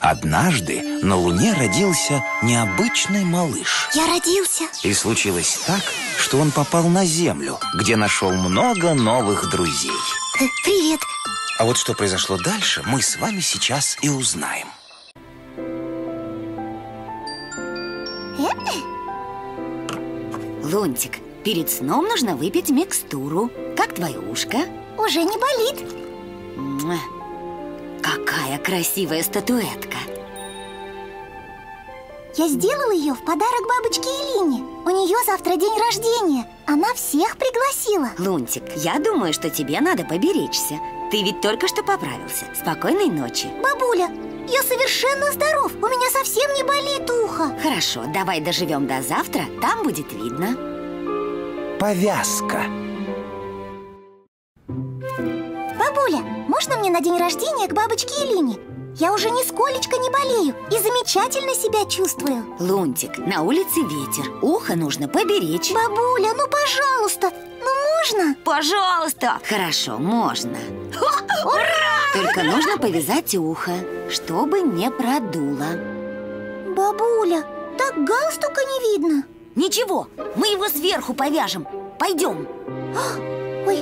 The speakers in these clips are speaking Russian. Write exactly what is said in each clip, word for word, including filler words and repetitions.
Однажды на Луне родился необычный малыш. Я родился. И случилось так, что он попал на Землю, где нашел много новых друзей. Привет. А вот что произошло дальше, мы с вами сейчас и узнаем. Лунтик, перед сном нужно выпить микстуру. Как твое ушко? Уже не болит. Муа. Какая красивая статуэтка. Я сделала ее в подарок бабочке Элине. У нее завтра день рождения. Она всех пригласила. Лунтик, я думаю, что тебе надо поберечься. Ты ведь только что поправился. Спокойной ночи. Бабуля, я совершенно здоров. У меня совсем не болит ухо. Хорошо, давай доживем до завтра. Там будет видно. Повязка. Бабуля, можно мне на день рождения к бабочке Элине? Я уже нисколечко не болею и замечательно себя чувствую. Лунтик, на улице ветер. Ухо нужно поберечь. Бабуля, ну пожалуйста, ну можно? Пожалуйста. Хорошо, можно. Ура! Только нужно повязать ухо, чтобы не продуло. Бабуля, так галстука не видно. Ничего, мы его сверху повяжем. Пойдем. Ой.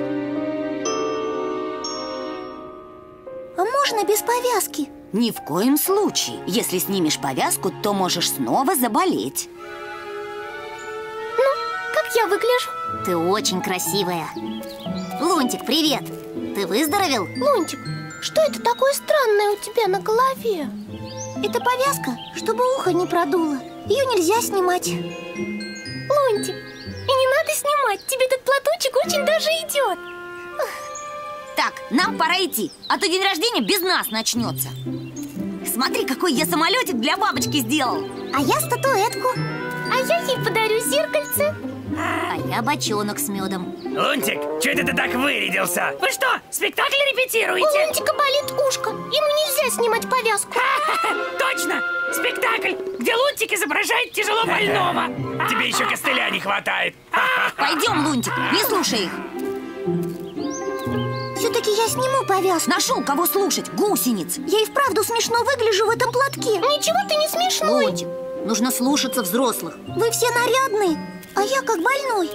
А можно без повязки? Ни в коем случае. Если снимешь повязку, то можешь снова заболеть. Ну, как я выгляжу? Ты очень красивая. Лунтик, привет! Ты выздоровел? Лунтик, что это такое странное у тебя на голове? Это повязка, чтобы ухо не продуло. Ее нельзя снимать. Лунтик, и не надо снимать. Тебе этот платочек очень даже идет. Так, нам пора идти, а то день рождения без нас начнется. Смотри, какой я самолетик для бабочки сделал. А я статуэтку. А я ей подарю зеркальце. А я бочонок с медом. Лунтик, что это ты так вырядился? Вы что, спектакль репетируете? У Лунтика болит ушко. Ему нельзя снимать повязку. Точно! Спектакль, где Лунтик изображает тяжело больного. Тебе еще костыля не хватает. Пойдем, Лунтик, не слушай их. Все-таки я сниму повязку. Нашел кого слушать, гусениц. Я и вправду смешно выгляжу в этом платке. Ничего ты не смешной. Лунтик, нужно слушаться взрослых. Вы все нарядные, а я как больной.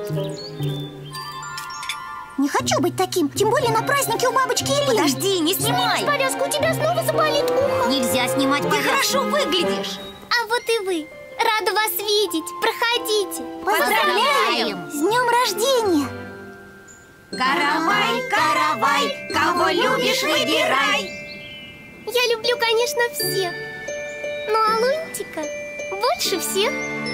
Не хочу быть таким, тем более на празднике у бабочки Элины. Подожди, не снимай. Снимешь повязку, у тебя снова заболит ухо. Нельзя снимать Ты повязку. хорошо выглядишь. А вот и вы. Рада вас видеть. Проходите. Поздравляем! С днем рождения! Каравай, каравай, кого любишь, выбирай. Я люблю, конечно, всех. Ну а Лунтика больше всех.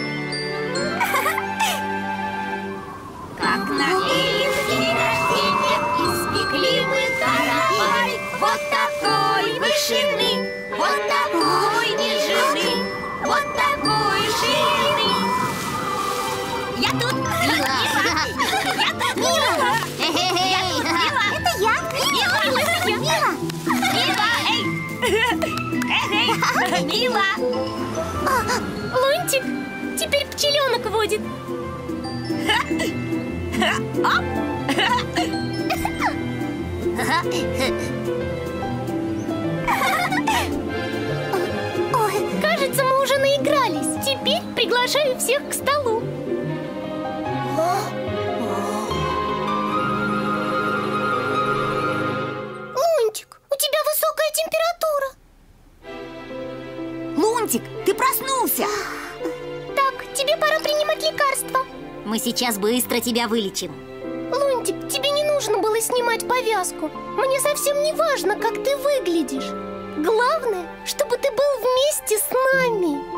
Как на Элин день рождения испекли мы каравай. Вот такой вышины, вот такой нежины, вот такой ширины. Я тут, Мила. Я тут, Мила. Это я! Мила, Мила! Мила, эй, эй, Мила. Лунтик теперь пчеленок водит. Ой, Кажется, мы уже наигрались. Теперь приглашаю всех к столу. Лунтик, у тебя высокая температура. Лунтик, ты проснулся. Так, тебе пора принимать лекарства. Мы сейчас быстро тебя вылечим. Лунтик, тебе не нужно было снимать повязку. Мне совсем не важно, как ты выглядишь. Главное, чтобы ты был вместе с нами.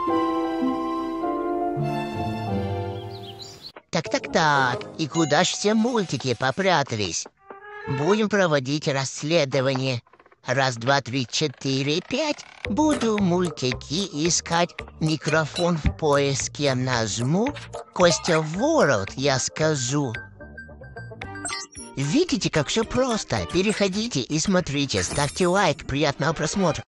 Так-так-так, и куда ж все мультики попрятались? Будем проводить расследование. Раз, два, три, четыре, пять. Буду мультики искать. Микрофон в поиске нажму. Костя Ворот, я скажу. Видите, как все просто? Переходите и смотрите. Ставьте лайк. Приятного просмотра.